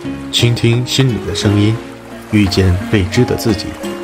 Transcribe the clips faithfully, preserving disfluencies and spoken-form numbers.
倾听心里的声音，遇见未知的自己。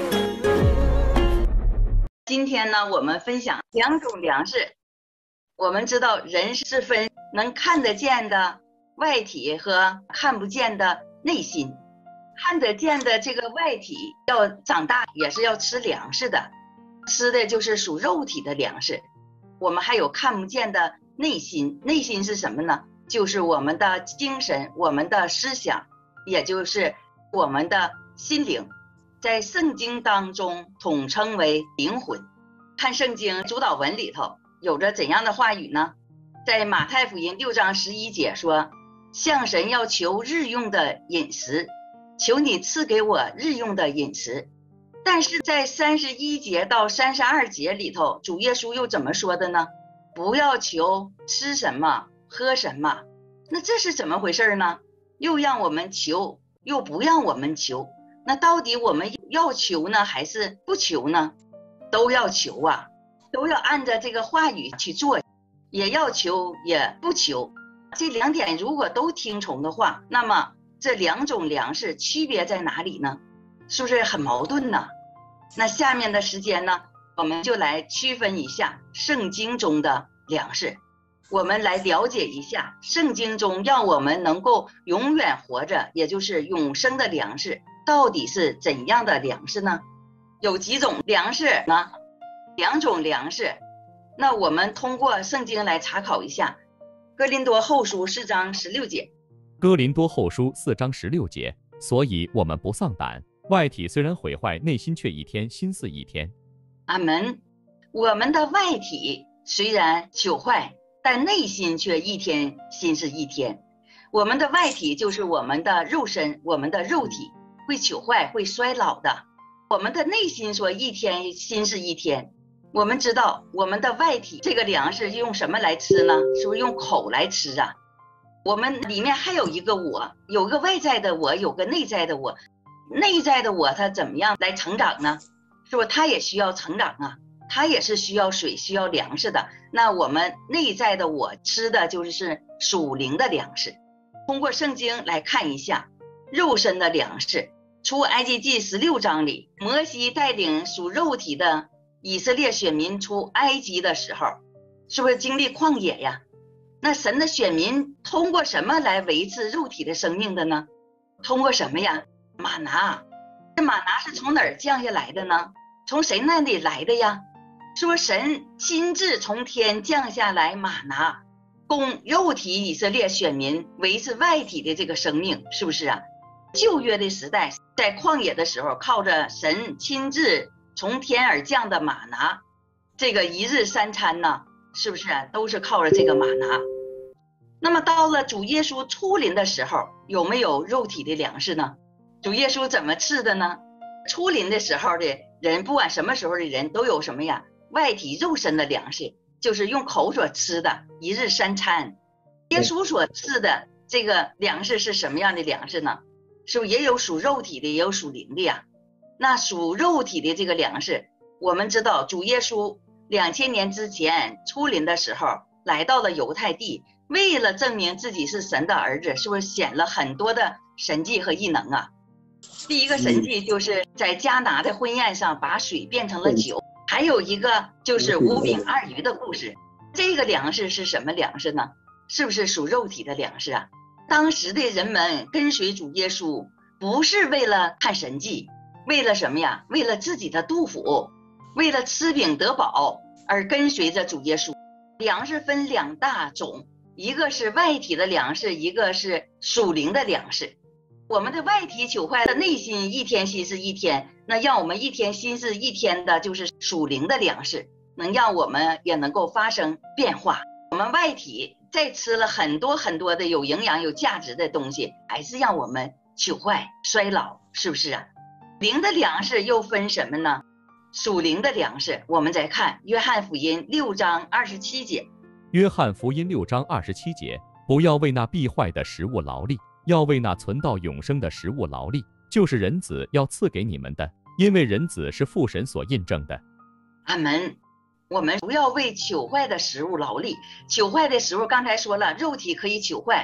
今天呢，我们分享两种粮食。我们知道人是分能看得见的外体和看不见的内心。看得见的这个外体要长大也是要吃粮食的，吃的就是属肉体的粮食。我们还有看不见的内心，内心是什么呢？就是我们的精神，我们的思想，也就是我们的心灵，在圣经当中统称为灵魂。看圣经主导文里头有着怎样的话语呢？在马太福音六章十一节说，向神要求日用的饮食，求你赐给我日用的饮食。但是在三十一节到三十二节里头，主耶稣又怎么说的呢？不要求吃什么喝什么。那这是怎么回事呢？又让我们求，又不让我们求。那到底我们要求呢，还是不求呢？都要求啊，都要按照这个话语去做，也要求也不求。这两点如果都听从的话，那么这两种粮食区别在哪里呢？是不是很矛盾呢？那下面的时间呢，我们就来区分一下圣经中的粮食，我们来了解一下圣经中让我们能够永远活着，也就是永生的粮食到底是怎样的粮食呢？有几种粮食呢？两种粮食。那我们通过圣经来查考一下。哥林多后书四章十六节， 哥林多后书四章十六节，所以我们不丧胆，外体虽然毁坏，内心却一天新似一天。 阿门。我们的外体虽然朽坏，但内心却一天新似一天。我们的外体就是我们的肉身，我们的肉体会朽坏，会衰老的。我们的内心说一天新似一天。我们知道我们的外体这个粮食用什么来吃呢？是不是用口来吃啊？我们里面还有一个我，有个外在的我，有个内在的我。内在的我它怎么样来成长呢？是不是它也需要成长啊？它也是需要水，需要粮食的。那我们内在的我吃的就是属灵的粮食。通过圣经来看一下肉身的粮食。出埃及记十六章里，摩西带领属肉体的以色列选民出埃及的时候，是不是经历旷野呀？那神的选民通过什么来维持肉体的生命的呢？通过什么呀？玛拿。这玛拿是从哪儿降下来的呢？从谁那里来的呀？说神亲自从天降下来玛拿，供肉体以色列选民维持外体的这个生命，是不是啊？旧约的时代，在旷野的时候，靠着神亲自从天而降的玛拿，这个一日三餐呢，是不是啊？都是靠着这个玛拿。那么到了主耶稣出临的时候，有没有肉体的粮食呢？主耶稣怎么吃的呢？出临的时候的人，不管什么时候的人都有什么呀？外体肉身的粮食，就是用口所吃的一日三餐。耶稣所吃的这个粮食是什么样的粮食呢？是不是也有属肉体的，也有属灵的呀？那属肉体的这个粮食，我们知道主耶稣两千年之前出临的时候，来到了犹太地，为了证明自己是神的儿子，是不是显了很多的神迹和异能啊？第一个神迹就是在迦拿的婚宴上把水变成了酒，还有一个就是五饼二鱼的故事。这个粮食是什么粮食呢？是不是属肉体的粮食啊？当时的人们跟随主耶稣，不是为了看神迹，为了什么呀？为了自己的肚腹，为了吃饼得饱而跟随着主耶稣。粮食分两大种，一个是外体的粮食，一个是属灵的粮食。我们的外体朽坏的内心一天新似一天，那让我们一天新似一天的就是属灵的粮食，能让我们也能够发生变化。我们外体再吃了很多很多的有营养有价值的东西，还是让我们朽坏衰老，是不是啊？灵的粮食又分什么呢？属灵的粮食，我们再看约翰福音六章二十七节。 约翰福音六章二十七节，不要为那必坏的食物劳力，要为那存到永生的食物劳力，就是人子要赐给你们的，因为人子是父神所印证的。 阿门。我们不要为朽坏的食物劳力。朽坏的食物刚才说了，肉体可以朽坏，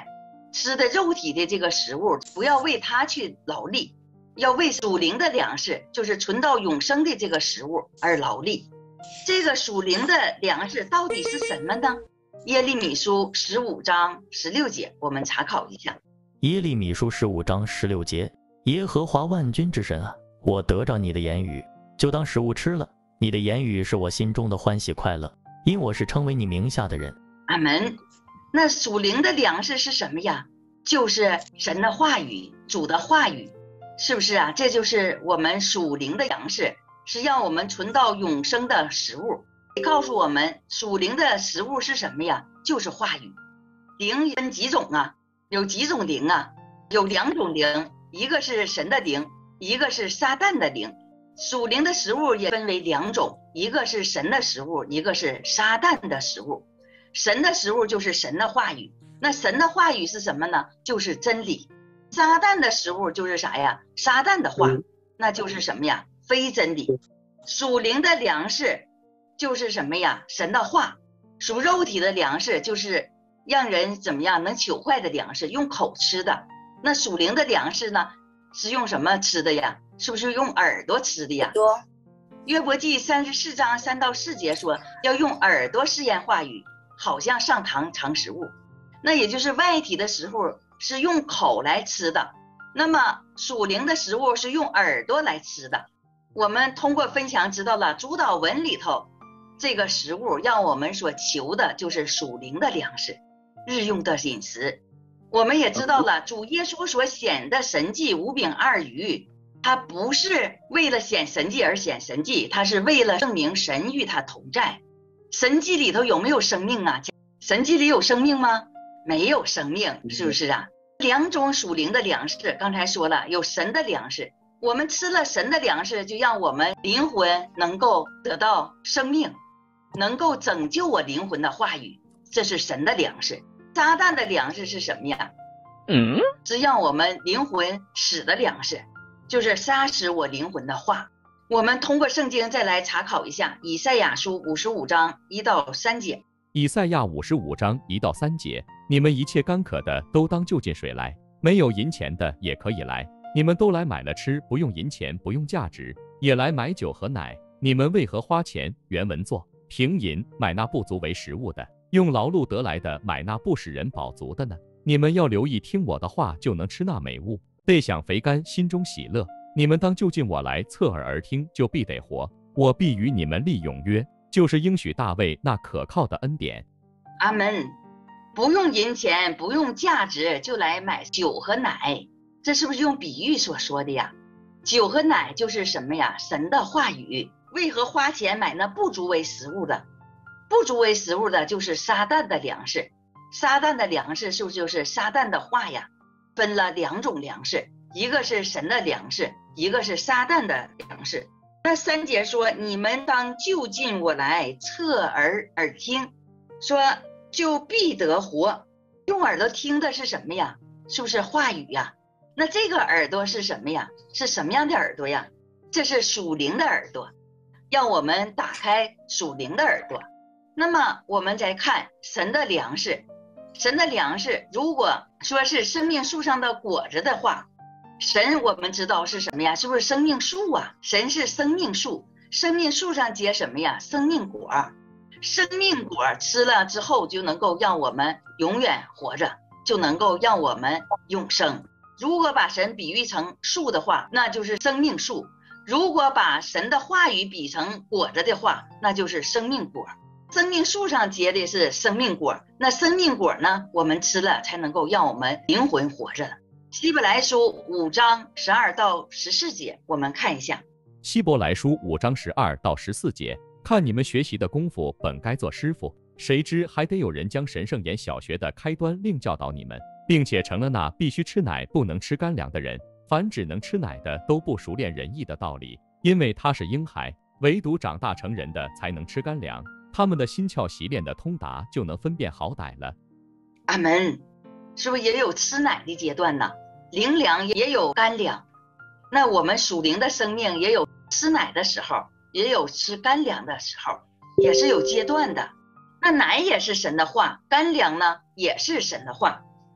吃的肉体的这个食物，不要为它去劳力，要为属灵的粮食，就是存到永生的这个食物而劳力。这个属灵的粮食到底是什么呢？耶利米书十五章十六节，我们查考一下。 耶利米书十五章十六节，耶和华万军之神啊，我得着你的言语，就当食物吃了。你的言语是我心中的欢喜快乐，因我是称为你名下的人。 阿门。那属灵的粮食是什么呀？就是神的话语，主的话语，是不是啊？这就是我们属灵的粮食，是让我们存到永生的食物。告诉我们属灵的食物是什么呀？就是话语。灵分几种啊？有几种灵啊？有两种灵，一个是神的灵，一个是撒旦的灵。属灵的食物也分为两种，一个是神的食物，一个是撒旦的食物。神的食物就是神的话语，那神的话语是什么呢？就是真理。撒旦的食物就是啥呀？撒旦的话，那就是什么呀？非真理。属灵的粮食就是什么呀？神的话。属肉体的粮食就是让人怎么样能朽坏的粮食，用口吃的。那属灵的粮食呢，是用什么吃的呀？是不是用耳朵吃的呀？约伯记三十四章三到四节说，要用耳朵试验话语，好像上膛尝食物。那也就是外体的食物是用口来吃的，那么属灵的食物是用耳朵来吃的。我们通过分享知道了主导文里头这个食物让我们所求的就是属灵的粮食，日用的饮食。我们也知道了主耶稣所显的神迹五饼二鱼，他不是为了显神迹而显神迹，他是为了证明神与他同在。神迹里头有没有生命啊？神迹里有生命吗？没有生命，是不是啊？两种属灵的粮食，刚才说了有神的粮食，我们吃了神的粮食，就让我们灵魂能够得到生命，能够拯救我灵魂的话语，这是神的粮食。撒旦的粮食是什么呀？嗯，是让我们灵魂死的粮食，就是杀死我灵魂的话。我们通过圣经再来查考一下以赛亚书五十五章一到三节。 以赛亚五十五章一到三节，你们一切干渴的都当就近水来，没有银钱的也可以来，你们都来买了吃，不用银钱，不用价值，也来买酒和奶。你们为何花钱？原文作平银买那不足为食物的，用劳碌得来的买那不使人饱足的呢？你们要留意听我的话，就能吃那美物，背享肥甘，心中喜乐。你们当就近我来，侧耳而听，就必得活。我必与你们立永约，就是应许大卫那可靠的恩典。 阿门。不用银钱，不用价值，就来买酒和奶，这是不是用比喻所说的呀？酒和奶就是什么呀？神的话语。为何花钱买那不足为食物的？不足为食物的就是撒旦的粮食。撒旦的粮食是不是就是撒旦的话呀？分了两种粮食，一个是神的粮食，一个是撒旦的粮食。那三节说，你们当就近我来，侧耳耳听，说就必得活。用耳朵听的是什么呀？是不是话语呀？那这个耳朵是什么呀？是什么样的耳朵呀？这是属灵的耳朵，让我们打开属灵的耳朵。那么我们再看神的粮食，神的粮食如果说是生命树上的果子的话，神我们知道是什么呀？是不是生命树啊？神是生命树，生命树上结什么呀？生命果。生命果吃了之后就能够让我们永远活着，就能够让我们永生。如果把神比喻成树的话，那就是生命树；如果把神的话语比成果子的话，那就是生命果。生命树上结的是生命果，那生命果呢，我们吃了才能够让我们灵魂活着。希伯来书五章十二到十四节，我们看一下。 希伯来书五章十二到十四节，看你们学习的功夫本该做师傅，谁知还得有人将神圣言小学的开端另教导你们，并且成了那必须吃奶不能吃干粮的人。凡只能吃奶的都不熟练仁义的道理，因为他是婴孩，唯独长大成人的才能吃干粮，他们的心窍习练的通达，就能分辨好歹了。 阿门。是不是也有吃奶的阶段呢？灵粮也有干粮，那我们属灵的生命也有吃奶的时候，也有吃干粮的时候，也是有阶段的。那奶也是神的话，干粮呢也是神的话。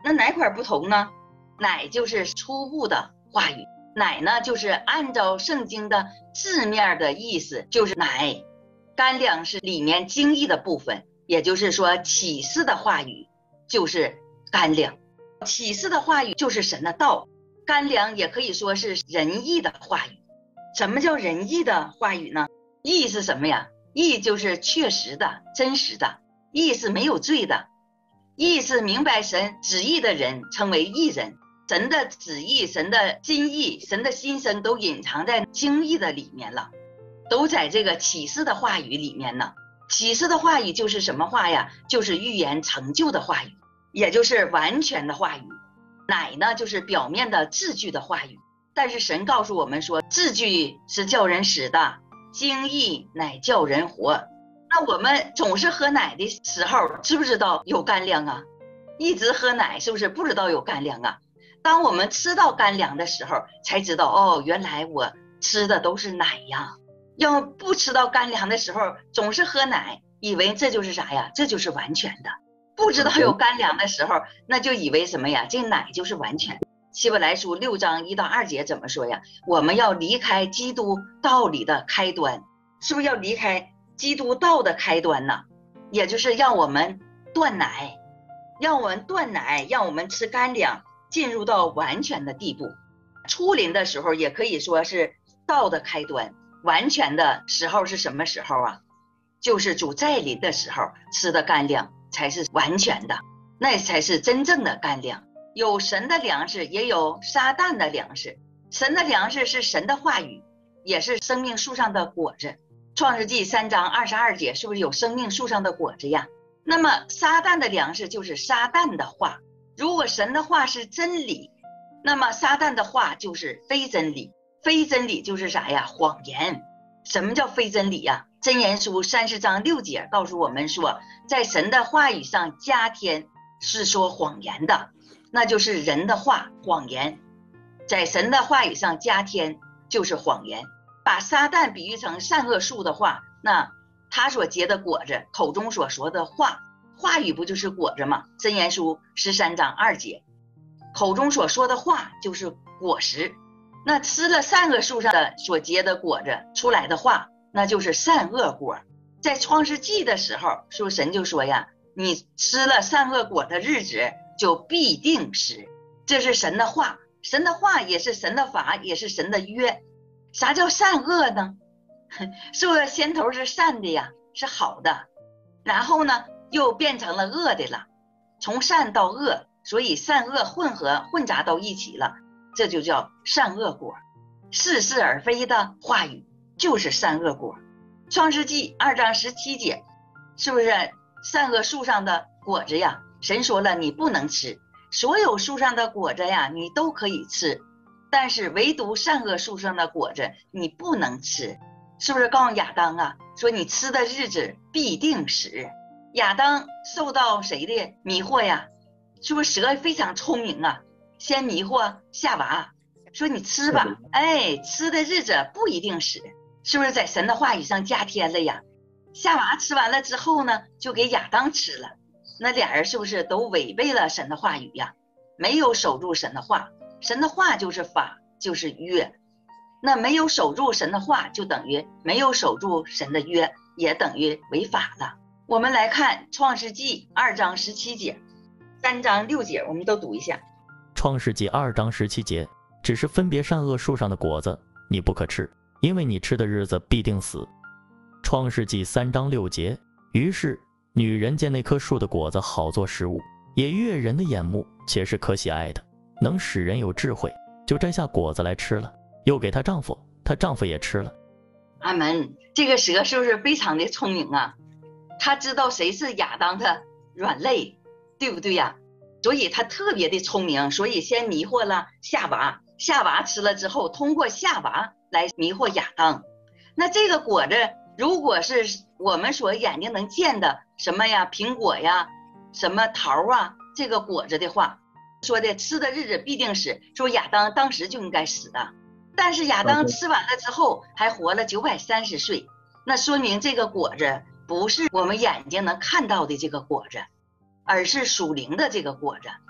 那哪块不同呢？乃就是初步的话语，乃呢就是按照圣经的字面的意思，就是乃。干粮是里面经义的部分，也就是说启示的话语就是干粮，启示的话语就是神的道，干粮也可以说是仁义的话语。什么叫仁义的话语呢？义是什么呀？义就是确实的、真实的，义是没有罪的，义是明白神旨意的人称为义人。神的旨意、神的心意、神的心声都隐藏在经义的里面了，都在这个启示的话语里面呢。启示的话语就是什么话呀？就是预言成就的话语，也就是完全的话语。乃呢就是表面的字句的话语，但是神告诉我们说，字句是叫人死的，经义乃叫人活。那我们总是喝奶的时候，知不知道有干粮啊？一直喝奶是不是不知道有干粮啊？当我们吃到干粮的时候，才知道哦，原来我吃的都是奶呀。要不吃到干粮的时候，总是喝奶，以为这就是啥呀？这就是完全的。不知道有干粮的时候，那就以为什么呀？这奶就是完全。希伯来书六章一到二节怎么说呀？我们要离开基督道理的开端，是不是要离开基督道的开端呢？也就是让我们断奶，让我们断奶，让我们吃干粮，进入到完全的地步。初临的时候也可以说是道的开端，完全的时候是什么时候啊？就是主再临的时候吃的干粮才是完全的，那才是真正的干粮。有神的粮食，也有撒旦的粮食。神的粮食是神的话语，也是生命树上的果子。创世纪三章二十二节是不是有生命树上的果子呀？那么撒旦的粮食就是撒旦的话。如果神的话是真理，那么撒旦的话就是非真理。非真理就是啥呀？谎言。什么叫非真理呀？箴言书三十章六节告诉我们说，在神的话语上加添是说谎言的，那就是人的话，谎言。在神的话语上加添就是谎言。把撒旦比喻成善恶树的话，那他所结的果子，口中所说的话，话语不就是果子吗？箴言书十三章二节，口中所说的话就是果实。那吃了善恶树上的所结的果子出来的话，那就是善恶果。在创世纪的时候，是不是神就说呀，你吃了善恶果的日子就必定死。这是神的话，神的话也是神的法，也是神的约。啥叫善恶呢？是不是先头是善的呀，是好的，然后呢又变成了恶的了，从善到恶，所以善恶混合混杂到一起了，这就叫善恶果。似是而非的话语就是善恶果。创世纪二章十七节，是不是善恶树上的果子呀，神说了你不能吃，所有树上的果子呀你都可以吃，但是唯独善恶树上的果子你不能吃。是不是告诉亚当啊，说你吃的日子必定死。亚当受到谁的迷惑呀？是不是蛇非常聪明啊，先迷惑夏娃，说你吃吧，哎，吃的日子不一定死。是不是在神的话语上加添了呀？夏娃吃完了之后呢，就给亚当吃了，那俩人是不是都违背了神的话语呀？没有守住神的话，神的话就是法，就是约。那没有守住神的话，就等于没有守住神的约，也等于违法了。我们来看创世纪二章十七节，三章六节我们都读一下。 创世纪二章十七节，只是分别善恶树上的果子你不可吃，因为你吃的日子必定死。创世纪三章六节，于是女人见那棵树的果子好做食物，也悦人的眼目，且是可喜爱的，能使人有智慧，就摘下果子来吃了，又给她丈夫，她丈夫也吃了。 阿门。这个蛇是不是非常的聪明啊？他知道谁是亚当的软肋，对不对呀？所以他特别的聪明，所以先迷惑了夏娃，夏娃吃了之后，通过夏娃来迷惑亚当。那这个果子如果是我们所眼睛能见的什么呀，苹果呀，什么桃啊，这个果子的话，说的吃的日子必定死，说亚当当时就应该死的。但是亚当吃完了之后还活了九百三十岁，那说明这个果子不是我们眼睛能看到的这个果子，而是属灵的这个果子。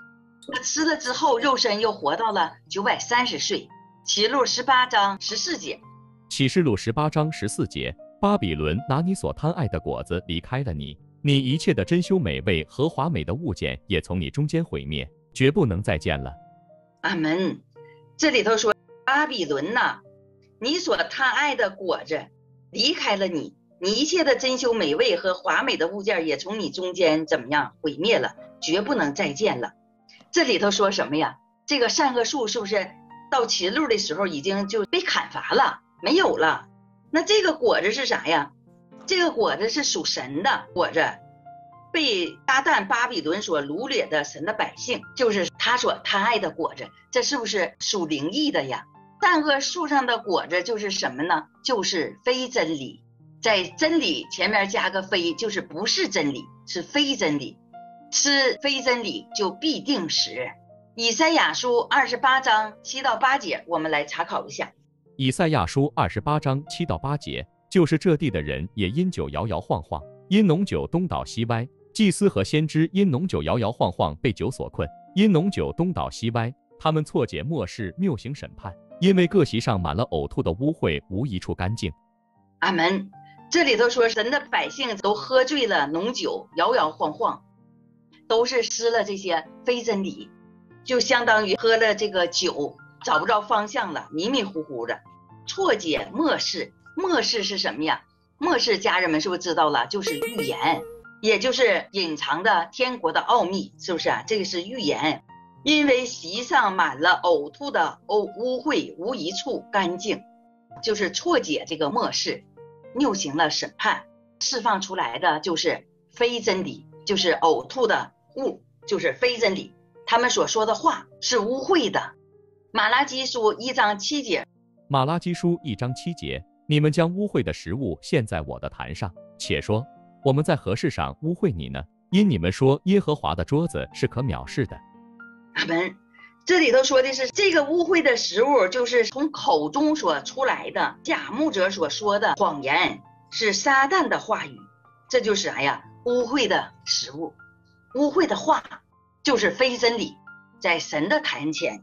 那吃了之后，肉身又活到了九百三十岁。启录十八章十四节。 启示录十八章十四节，巴比伦拿你所贪爱的果子离开了你，你一切的珍馐美味和华美的物件也从你中间毁灭，绝不能再见了。 阿门。这里头说，巴比伦呐，你所贪爱的果子离开了你，你一切的珍馐美味和华美的物件也从你中间怎么样毁灭了，绝不能再见了。这里头说什么呀？这个善恶树是不是到启录的时候已经就被砍伐了，没有了？那这个果子是啥呀？这个果子是属神的果子，被撒旦巴比伦所掳掠的神的百姓，就是他所贪爱的果子，这是不是属灵异的呀？善恶树上的果子就是什么呢？就是非真理，在真理前面加个非，就是不是真理，是非真理。吃非真理就必定死。以赛亚书二十八章七到八节，我们来查考一下。 以赛亚书二十八章七到八节，就是这地的人也因酒摇摇晃晃，因浓酒东倒西歪，祭司和先知因浓酒摇摇晃晃被酒所困，因浓酒东倒西歪，他们错解末世，谬行审判，因为各席上满了呕吐的污秽，无一处干净。 阿门。这里头说神的百姓都喝醉了浓酒，摇摇晃晃，都是吃了这些非真理，就相当于喝了这个酒，找不着方向了，迷迷糊糊的，错解末世。末世是什么呀？末世家人们是不是知道了？就是预言，也就是隐藏的天国的奥秘，是不是啊？这个是预言。因为席上满了呕吐的污秽，无一处干净，就是错解这个末世，谬行了审判，释放出来的就是非真理，就是呕吐的物，就是非真理。他们所说的话是污秽的。马拉基书一章七节。 马拉基书一章七节，你们将污秽的食物献在我的坛上，且说我们在何事上污秽你呢？因你们说耶和华的桌子是可藐视的。 阿门。这里头说的是这个污秽的食物，就是从口中所出来的假牧者所说的谎言，是撒旦的话语，这就是啥呀？污秽的食物，污秽的话就是非真理，在神的坛前。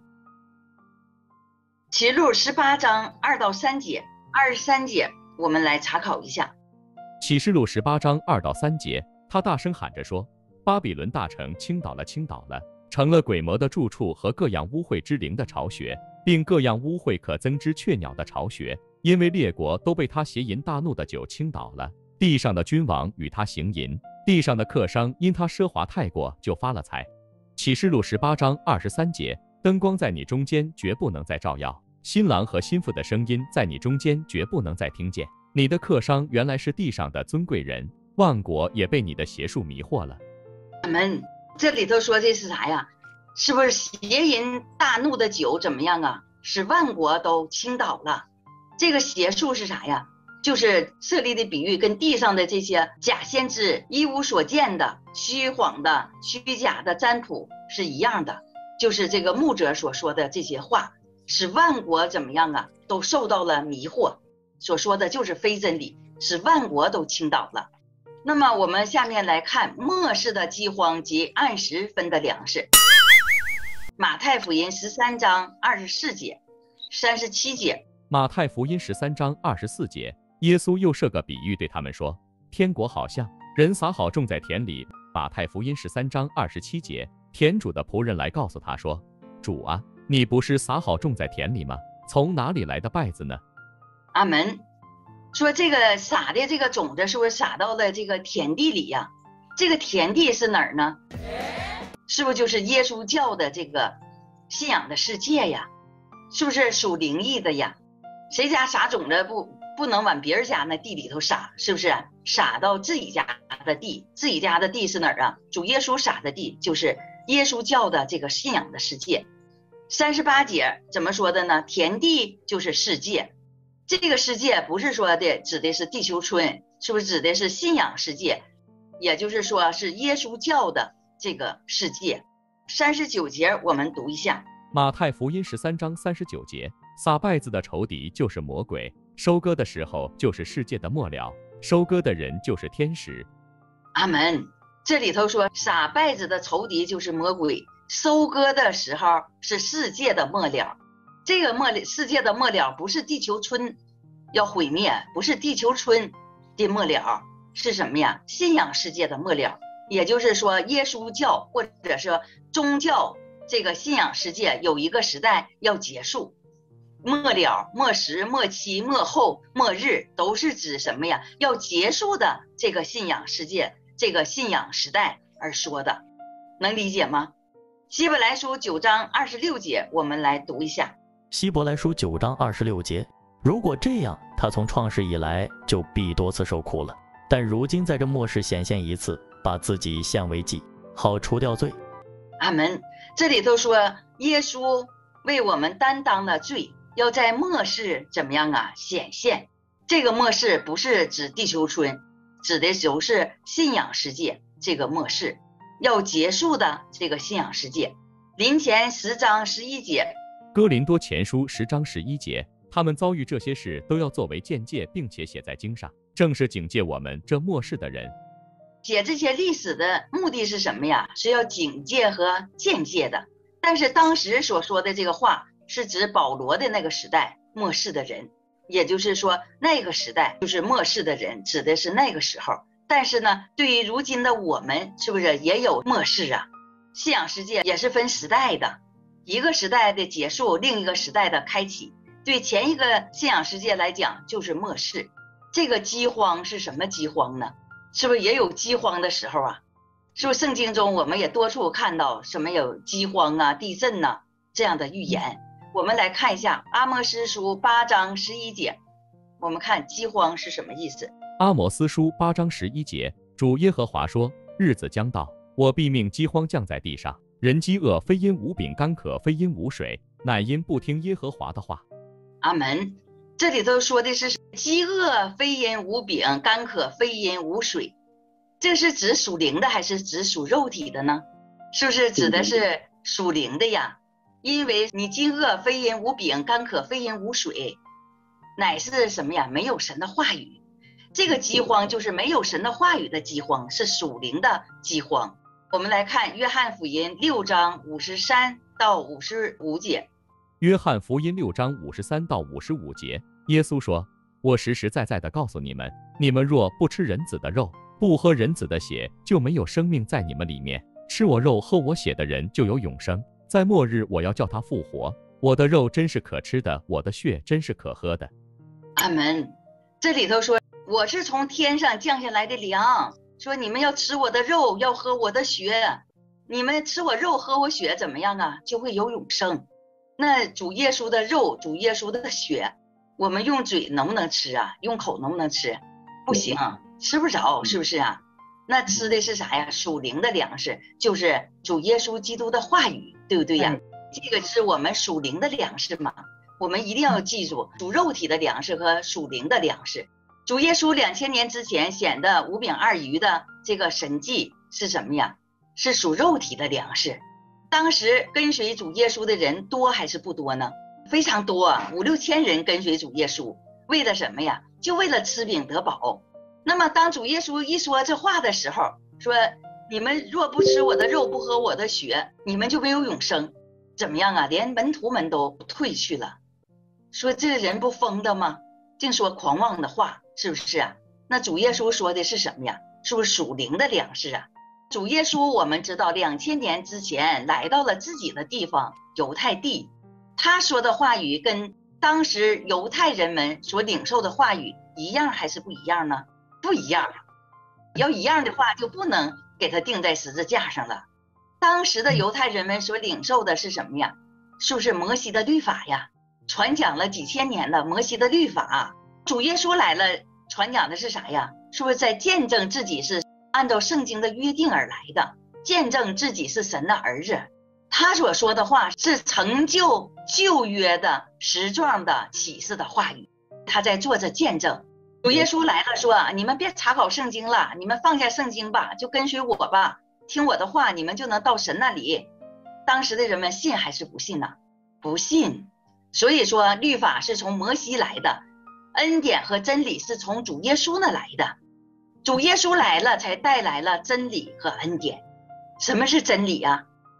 启录十八章二到三节，二十三节我们来查考一下。 启示录十八章二到三节，他大声喊着说，巴比伦大城倾倒了，倾倒了，成了鬼魔的住处和各样污秽之灵的巢穴，并各样污秽可憎之雀鸟的巢穴，因为列国都被他邪淫大怒的酒倾倒了，地上的君王与他行淫，地上的客商因他奢华太过就发了财。启示录十八章二十三节，灯光在你中间绝不能再照耀，新郎和新妇的声音在你中间绝不能再听见。你的客商原来是地上的尊贵人，万国也被你的邪术迷惑了。 阿门。这里头说的是啥呀？是不是邪淫大怒的酒怎么样啊？使万国都倾倒了。这个邪术是啥呀？就是设立的比喻跟地上的这些假先知一无所见的虚谎的虚假的占卜是一样的，就是这个牧者所说的这些话，使万国怎么样啊？都受到了迷惑，所说的就是非真理，使万国都倾倒了。那么我们下面来看末世的饥荒及按时分的粮食。马太福音十三章二十四节、三十七节。 马太福音十三章二十四节，耶稣又设个比喻对他们说，天国好像人撒好种在田里。马太福音十三章二十七节，田主的仆人来告诉他说，主啊，你不是撒好种在田里吗？从哪里来的稗子呢？ 阿门。说这个撒的这个种子是不是撒到了这个田地里呀？这个田地是哪儿呢？是不是就是耶稣教的这个信仰的世界呀？是不是属灵异的呀？谁家撒种子不不能往别人家那地里头撒，是不是？撒到自己家的地，自己家的地是哪儿啊？主耶稣撒的地就是耶稣教的这个信仰的世界。三十八节怎么说的呢？田地就是世界。这个世界不是说的指的是地球村，是不是指的是信仰世界？也就是说是耶稣教的这个世界。三十九节我们读一下。 马太福音十三章三十九节，撒稗子的仇敌就是魔鬼，收割的时候就是世界的末了，收割的人就是天使。 阿门。这里头说撒稗子的仇敌就是魔鬼， 收割的时候是世界的末了。这个末世界的末了不是地球村要毁灭，不是地球村的末了，是什么呀？信仰世界的末了。也就是说，耶稣教或者是宗教这个信仰世界有一个时代要结束。末了、末时、末期、末后、末日都是指什么呀？要结束的这个信仰世界，这个信仰时代而说的，能理解吗？希伯来书九章二十六节，我们来读一下。 希伯来书九章二十六节，如果这样，他从创世以来就必多次受苦了，但如今在这末世显现一次，把自己献为祭，好除掉罪。 阿门。这里头说耶稣为我们担当了罪，要在末世怎么样啊？显现。这个末世不是指地球村，指的就是信仰世界，这个末世要结束的这个信仰世界。林前十章十一节， 哥林多前书十章十一节，他们遭遇这些事都要作为鉴戒，并且写在经上，正是警戒我们这末世的人。 写这些历史的目的是什么呀？是要警戒和鉴戒的。但是当时所说的这个话是指保罗的那个时代末世的人，也就是说那个时代就是末世的人，指的是那个时候。但是呢，对于如今的我们，是不是也有末世啊？信仰世界也是分时代的，一个时代的结束，另一个时代的开启。对前一个信仰世界来讲就是末世。这个饥荒是什么饥荒呢？是不是也有饥荒的时候啊？是不是圣经中我们也多处看到什么有饥荒啊、地震啊这样的预言？我们来看一下阿摩司书八章十一节，我们看饥荒是什么意思。 阿摩司书八章十一节，主耶和华说，日子将到，我必命饥荒降在地上，人饥饿非因无饼干渴，非因无水，乃因不听耶和华的话。 阿门。这里头说的是饥饿非因无饼，干渴非因无水，这是指属灵的还是指属肉体的呢？是不是指的是属灵的呀？因为你饥饿非因无饼，干渴非因无水，乃是什么呀？没有神的话语。这个饥荒就是没有神的话语的饥荒，是属灵的饥荒。我们来看约翰福音六章五十三到五十五节。 约翰福音六章五十三到五十五节，耶稣说，我实实在在的告诉你们，你们若不吃人子的肉，不喝人子的血，就没有生命在你们里面。吃我肉喝我血的人就有永生，在末日我要叫他复活。我的肉真是可吃的，我的血真是可喝的。 阿门。这里头说，我是从天上降下来的粮，说你们要吃我的肉，要喝我的血，你们吃我肉喝我血怎么样啊？就会有永生。那主耶稣的肉，主耶稣的血，我们用嘴能不能吃啊？用口能不能吃？不行，吃不着，是不是啊？那吃的是啥呀？属灵的粮食，就是主耶稣基督的话语，对不对呀？这个是我们属灵的粮食嘛。我们一定要记住属肉体的粮食和属灵的粮食。主耶稣两千年之前显的五饼二鱼的这个神迹是什么呀？是属肉体的粮食。当时跟随主耶稣的人多还是不多呢？非常多啊，五六千人跟随主耶稣，为了什么呀？就为了吃饼得饱。那么当主耶稣一说这话的时候，说你们若不吃我的肉，不喝我的血，你们就没有永生。怎么样啊？连门徒们都退去了，说这个人不疯的吗？净说狂妄的话，是不是啊？那主耶稣说的是什么呀？是不是属灵的粮食啊？主耶稣我们知道两千年之前来到了自己的地方犹太地，他说的话语跟当时犹太人们所领受的话语一样还是不一样呢？不一样。要一样的话就不能给他钉在十字架上了。当时的犹太人们所领受的是什么呀？是不是摩西的律法呀？传讲了几千年了摩西的律法。主耶稣来了，传讲的是啥呀？是不是在见证自己是按照圣经的约定而来的，见证自己是神的儿子？他所说的话是成就旧约的实状的启示的话语，他在做着见证。主耶稣来了，说你们别查考圣经了，你们放下圣经吧，就跟随我吧，听我的话，你们就能到神那里。当时的人们信还是不信呢？不信。所以说律法是从摩西来的，恩典和真理是从主耶稣那来的。主耶稣来了才带来了真理和恩典。什么是真理啊？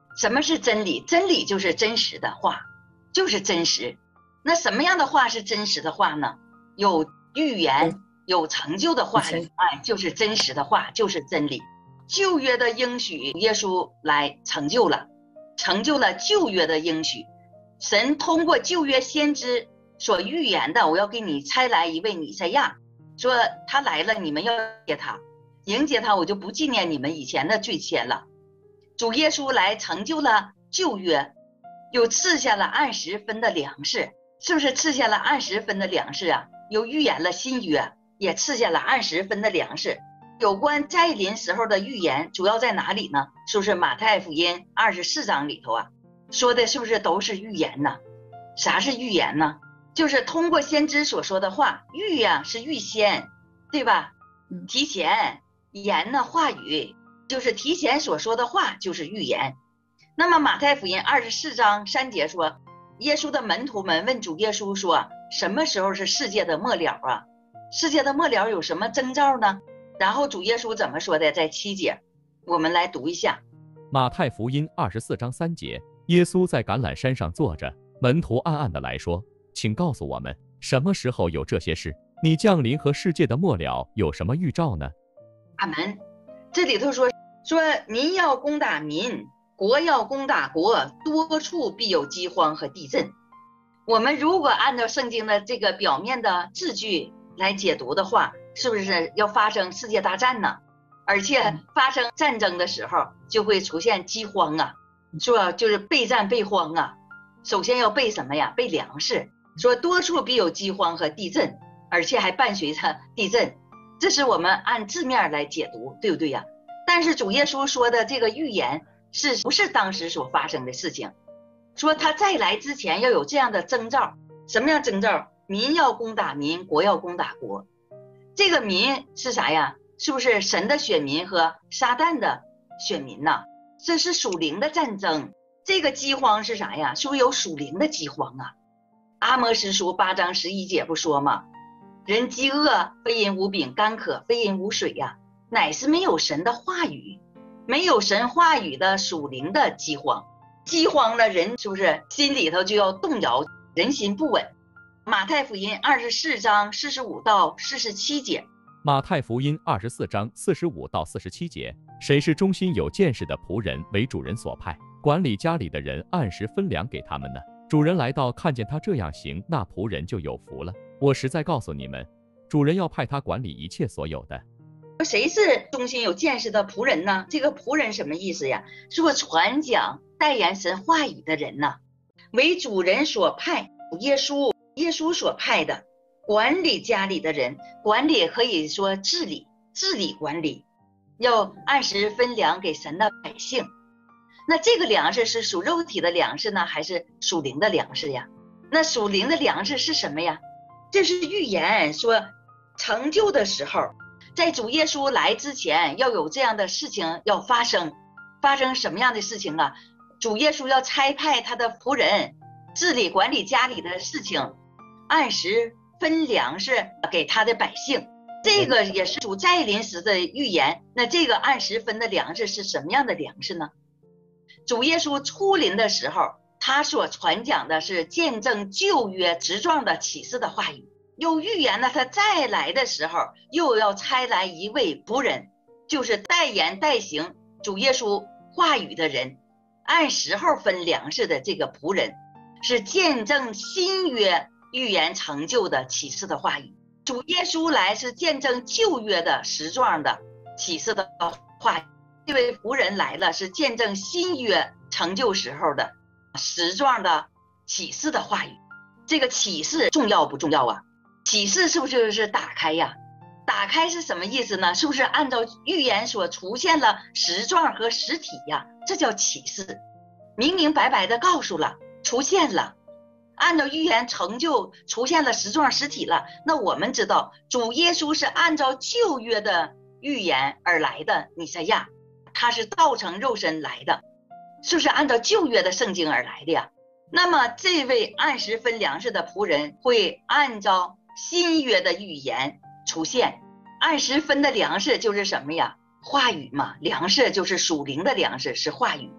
什么是真理？真理就是真实的话，就是真实。那什么样的话是真实的话呢？有预言、有成就的话语，哎，就是真实的话，就是真理。旧约的应许，耶稣来成就了，成就了旧约的应许。神通过旧约先知所预言的，我要给你差来一位弥赛亚，说他来了，你们要迎接他，迎接他，我就不纪念你们以前的罪愆了。主耶稣来成就了旧约，又赐下了按时分的粮食，是不是赐下了按时分的粮食啊？又预言了新约，也赐下了按时分的粮食。有关再临时候的预言主要在哪里呢？是不是马太福音二十四章里头啊，说的是不是都是预言呢？啥是预言呢？就是通过先知所说的话，预呀、啊、是预先，对吧？提前，言呢话语就是提前所说的话，就是预言。那么马太福音二十四章三节说，耶稣的门徒们问主耶稣说，什么时候是世界的末了啊？世界的末了有什么征兆呢？然后主耶稣怎么说的？在七节，我们来读一下。 马太福音二十四章三节，耶稣在橄榄山上坐着，门徒暗暗地来说，请告诉我们，什么时候有这些事？你降临和世界的末了有什么预兆呢？ 阿门。这里头说说民要攻打民，国要攻打国，多处必有饥荒和地震。我们如果按照圣经的这个表面的字句来解读的话，是不是要发生世界大战呢？而且发生战争的时候就会出现饥荒啊，说就是备战备荒啊。首先要备什么呀？备粮食。说多处必有饥荒和地震，而且还伴随着地震，这是我们按字面来解读，对不对呀？但是主耶稣说的这个预言是不是当时所发生的事情？说他再来之前要有这样的征兆。什么样征兆？民要攻打民，国要攻打国。这个民是啥呀？是不是神的选民和撒旦的选民呢？这是属灵的战争。这个饥荒是啥呀？是不是有属灵的饥荒啊？阿摩司书八章十一节不说吗？人饥饿，非因无饼，干渴，非因无水呀、啊，乃是没有神的话语，没有神话语的属灵的饥荒。饥荒了，人是不是心里头就要动摇，人心不稳？马太福音二十四章四十五到四十七节。 马太福音二十四章四十五到四十七节，谁是忠心有见识的仆人，为主人所派，管理家里的人，按时分粮给他们呢？主人来到，看见他这样行，那仆人就有福了。我实在告诉你们，主人要派他管理一切所有的。 谁是忠心有见识的仆人呢？这个仆人什么意思呀？是我传讲代言神话语的人呢，为主人所派，耶稣耶稣所派的，管理家里的人，管理可以说治理，治理管理，要按时分粮给神的百姓。那这个粮食是属肉体的粮食呢，还是属灵的粮食呀？那属灵的粮食是什么呀？这是预言说成就的时候，在主耶稣来之前要有这样的事情要发生。发生什么样的事情啊？主耶稣要差派他的仆人治理管理家里的事情，按时分粮食给他的百姓。这个也是主再临时的预言。那这个按时分的粮食是什么样的粮食呢？主耶稣初临的时候，他所传讲的是见证旧约执状的启示的话语，又预言了他再来的时候又要差来一位仆人，就是代言代行主耶稣话语的人，按时候分粮食的这个仆人，是见证新约预言成就的启示的话语。主耶稣来是见证旧约的实状的启示的话语，这位仆人来了是见证新约成就时候的实状的启示的话语。这个启示重要不重要啊？启示是不是就是打开呀？打开是什么意思呢？是不是按照预言所出现了实状和实体呀？这叫启示，明明白白的告诉了，出现了，按照预言成就出现了实状实体了。那我们知道主耶稣是按照旧约的预言而来的弥赛亚，他是道成肉身来的，是不是按照旧约的圣经而来的呀？那么这位按时分粮食的仆人会按照新约的预言出现。按时分的粮食就是什么呀？话语嘛，粮食就是属灵的粮食，是话语。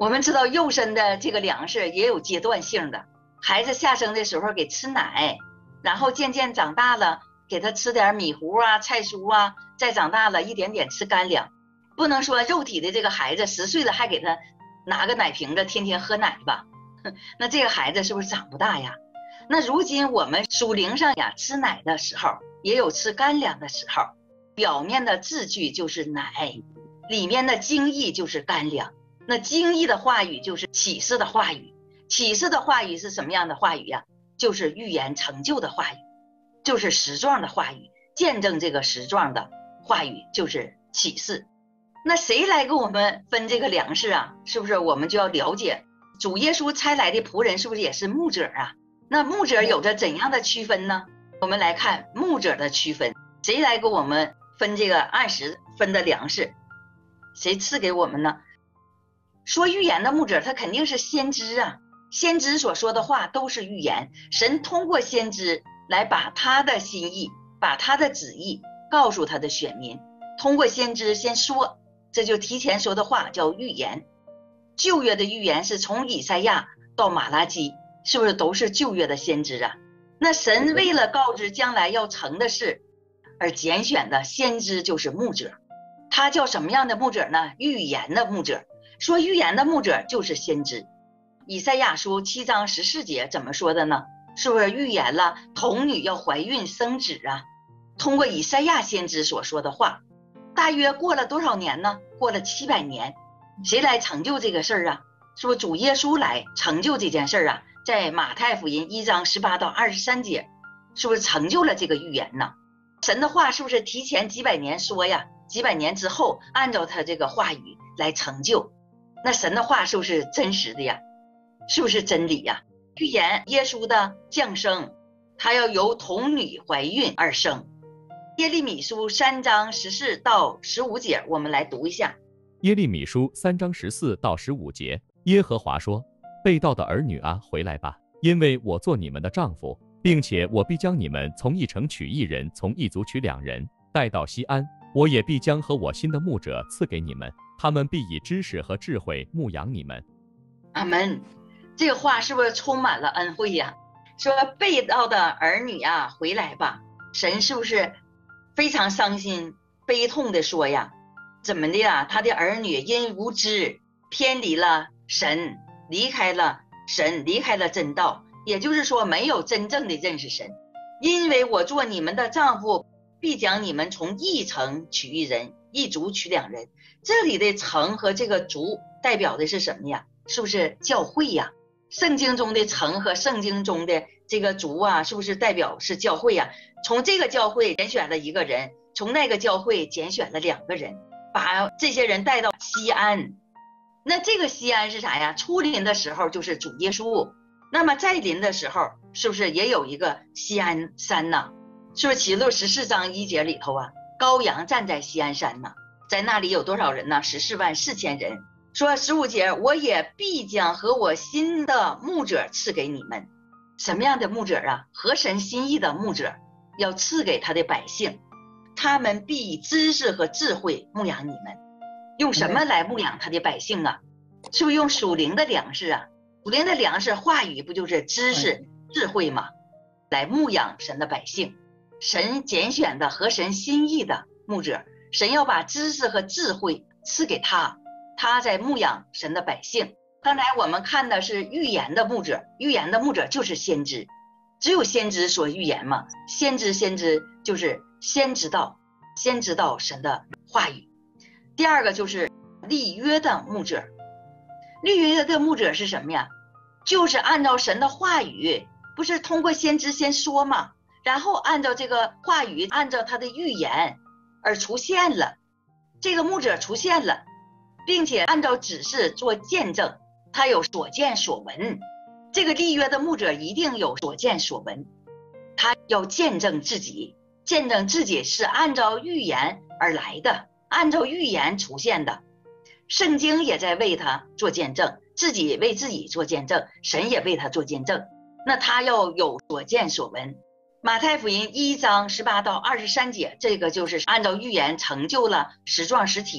我们知道肉身的这个粮食也有阶段性的，孩子下生的时候给吃奶，然后渐渐长大了给他吃点米糊啊、菜蔬啊，再长大了一点点吃干粮。不能说肉体的这个孩子十岁了还给他拿个奶瓶子天天喝奶吧，那这个孩子是不是长不大呀？那如今我们属灵上呀，吃奶的时候也有吃干粮的时候，表面的字句就是奶，里面的精义就是干粮。那精义的话语就是启示的话语，启示的话语是什么样的话语呀？就是预言成就的话语，就是实状的话语，见证这个实状的话语就是启示。那谁来给我们分这个粮食啊？是不是我们就要了解主耶稣差来的仆人是不是也是牧者啊？那牧者有着怎样的区分呢？我们来看牧者的区分，谁来给我们分这个按时分的粮食？谁赐给我们呢？说预言的牧者他肯定是先知啊，先知所说的话都是预言，神通过先知来把他的心意把他的旨意告诉他的选民，通过先知先说，这就提前说的话叫预言。旧约的预言是从以赛亚到马拉基，是不是都是旧约的先知啊？那神为了告知将来要成的事而拣选的先知就是牧者，他叫什么样的牧者呢？预言的牧者。说预言的牧者就是先知。以赛亚书七章十四节怎么说的呢？是不是预言了童女要怀孕生子啊？通过以赛亚先知所说的话，大约过了多少年呢？过了七百年。谁来成就这个事儿啊？是不是主耶稣来成就这件事儿啊？在马太福音一章十八到二十三节，是不是成就了这个预言呢？神的话是不是提前几百年说呀？几百年之后按照他这个话语来成就。那神的话是不是真实的呀？是不是真理呀？预言耶稣的降生，他要由童女怀孕而生。耶利米书三章十四到十五节，我们来读一下。 耶利米书三章十四到十五节，耶和华说：被盗的儿女啊，回来吧，因为我做你们的丈夫，并且我必将你们从一城取一人，从一族取两人，带到西安。我也必将和我心的牧者赐给你们，他们必以知识和智慧牧养你们。 阿们。这个话是不是充满了恩惠呀？说被盗的儿女啊，回来吧。神是不是非常伤心悲痛的说呀？怎么的呀？他的儿女因无知偏离了神，离开了神，离开了真道，也就是说没有真正的认识神。因为我做你们的丈夫，必将你们从一城取一人，一族取两人。这里的城和这个族代表的是什么呀？是不是教会呀？圣经中的城和圣经中的这个族啊，是不是代表是教会呀？从这个教会拣选了一个人，从那个教会拣选了两个人，把这些人带到西安。那这个西安是啥呀？初临的时候就是主耶稣，那么再临的时候是不是也有一个西安山呢？是不是启示录十四章一节里头啊，羔羊站在西安山呢？在那里有多少人呢？十四万四千人。说十五节，我也必将和我心的牧者赐给你们。什么样的牧者啊？合神心意的牧者，要赐给他的百姓，他们必以知识和智慧牧养你们。用什么来牧养他的百姓啊？是不是用属灵的粮食啊？属灵的粮食话语不就是知识智慧吗？来牧养神的百姓。神拣选的合神心意的牧者，神要把知识和智慧赐给他，他在牧养神的百姓。刚才我们看的是预言的牧者，预言的牧者就是先知，只有先知所预言嘛。先知先知就是先知道，先知道神的话语。第二个就是立约的牧者，立约的牧者是什么呀？就是按照神的话语，不是通过先知先说嘛，然后按照这个话语，按照他的预言而出现了，这个牧者出现了，并且按照指示做见证，他有所见所闻。这个立约的牧者一定有所见所闻，他要见证自己，见证自己是按照预言而来的，按照预言出现的。圣经也在为他做见证，自己为自己做见证，神也为他做见证。那他要有所见所闻。马太福音一章十八到二十三节，这个就是按照预言成就了实状实体。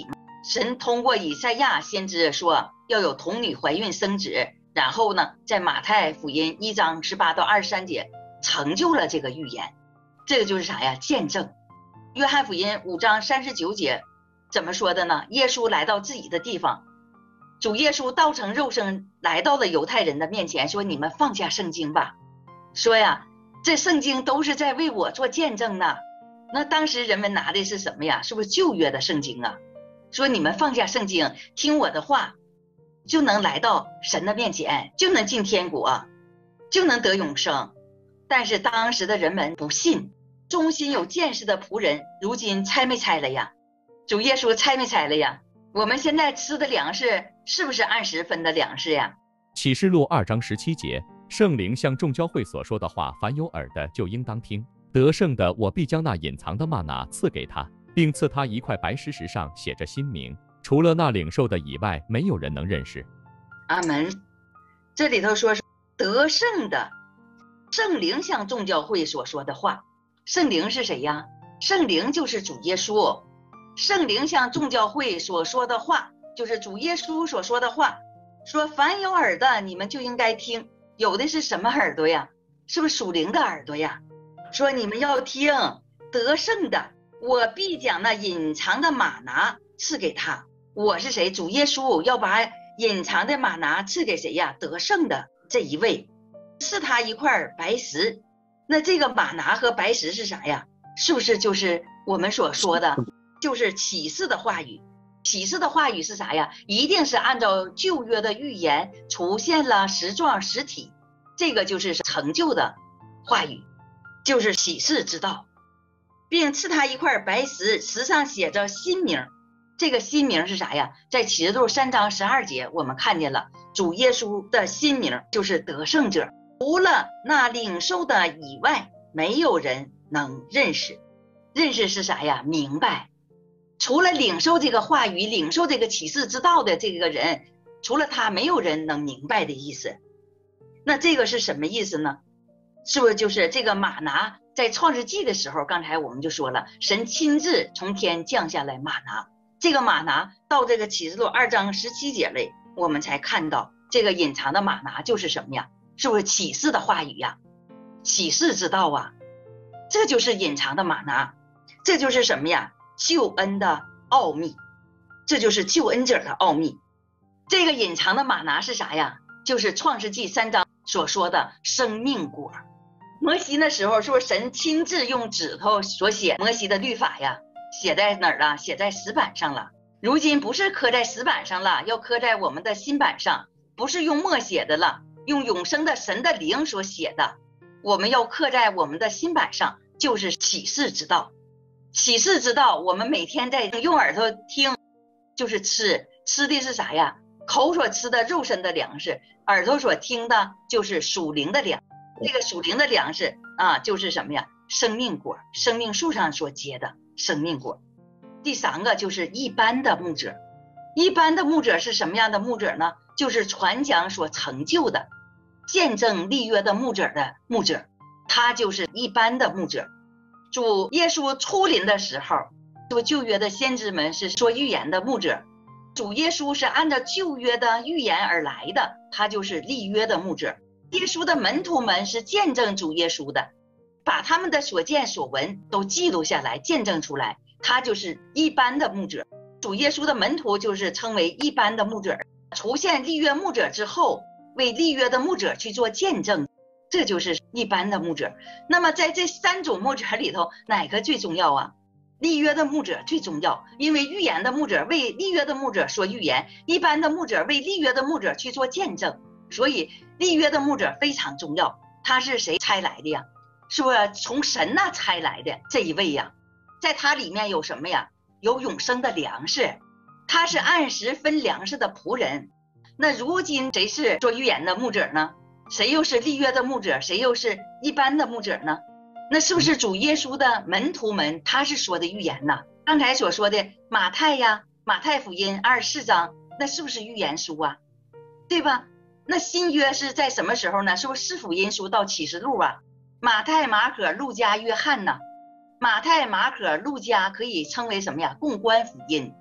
神通过以赛亚先知说要有童女怀孕生子，然后呢，在马太福音一章十八到二十三节成就了这个预言。这个就是啥呀？见证。约翰福音五章三十九节怎么说的呢？耶稣来到自己的地方，主耶稣道成肉身来到了犹太人的面前，说你们放下圣经吧，说呀，这圣经都是在为我做见证呢。那当时人们拿的是什么呀？是不是旧约的圣经啊？说你们放下圣经，听我的话，就能来到神的面前，就能进天国，就能得永生。但是当时的人们不信，忠心有见识的仆人如今猜没猜了呀？主耶稣猜没猜了呀？我们现在吃的粮食是不是按时分的粮食呀？ 启示录二章十七节，圣灵向众教会所说的话，凡有耳的就应当听。得胜的，我必将那隐藏的吗哪赐给他，并赐他一块白石，石上写着新名，除了那领受的以外，没有人能认识。 阿门。这里头说是得胜的，圣灵向众教会所说的话。圣灵是谁呀？圣灵就是主耶稣。圣灵向众教会所说的话，就是主耶稣所说的话，说凡有耳的你们就应该听。有的是什么耳朵呀？是不是属灵的耳朵呀？说你们要听，得胜的，我必将那隐藏的玛拿赐给他。我是谁？主耶稣要把隐藏的玛拿赐给谁呀？得胜的这一位，赐他一块白石。那这个玛拿和白石是啥呀？是不是就是我们所说的，就是启示的话语？启示的话语是啥呀？一定是按照旧约的预言出现了实状实体，这个就是成就的话语，就是启示之道。并赐他一块白石，石上写着新名。这个新名是啥呀？在启示录三章十二节我们看见了，主耶稣的新名就是得胜者，除了那领受的以外，没有人能认识。认识是啥呀？明白。除了领受这个话语，领受这个启示之道的这个人，除了他没有人能明白的意思。那这个是什么意思呢？是不是就是这个玛拿在创世纪的时候，刚才我们就说了，神亲自从天降下来玛拿。这个玛拿到这个启示录二章十七节里，我们才看到这个隐藏的玛拿就是什么呀？是不是启示的话语呀？启示之道啊，这就是隐藏的玛拿。这就是什么呀？救恩的奥秘，这就是救恩者的奥秘。这个隐藏的玛拿是啥呀？就是创世纪三章所说的生命果。摩西那时候是不是神亲自用指头所写摩西的律法呀？写在哪儿了？写在石板上了。如今不是刻在石板上了，要刻在我们的心板上，不是用墨写的了，用永生的神的灵所写的，我们要刻在我们的心板上，就是启示之道。启示之道我们每天在用耳朵听，就是吃，吃的是啥呀？口所吃的肉身的粮食，耳朵所听的就是属灵的粮。这个属灵的粮食啊，就是什么呀？生命果，生命树上所结的生命果。第三个就是一般的牧者。一般的牧者是什么样的牧者呢？就是传讲所成就的见证立约的牧者的牧者，他就是一般的牧者。主耶稣出临的时候，说旧约的先知们是说预言的牧者，主耶稣是按照旧约的预言而来的，他就是立约的牧者。耶稣的门徒们是见证主耶稣的，把他们的所见所闻都记录下来，见证出来，他就是一般的牧者。主耶稣的门徒就是称为一般的牧者，出现立约牧者之后，为立约的牧者去做见证，这就是一般的牧者。那么在这三种牧者里头，哪个最重要啊？立约的牧者最重要，因为预言的牧者为立约的牧者说预言，一般的牧者为立约的牧者去做见证，所以立约的牧者非常重要。他是谁差来的呀？是不是从神那差来的这一位呀？在他里面有什么呀？有永生的粮食，他是按时分粮食的仆人。那如今谁是做预言的牧者呢？谁又是立约的牧者？谁又是一般的牧者呢？那是不是主耶稣的门徒们他是说的预言呢？刚才所说的马太呀，马太福音二十四章，那是不是预言书啊？对吧？那新约是在什么时候呢？是不是四福音书到启示录啊？马太、马可、路加、约翰呢？马太、马可、路加可以称为什么呀？共观福音。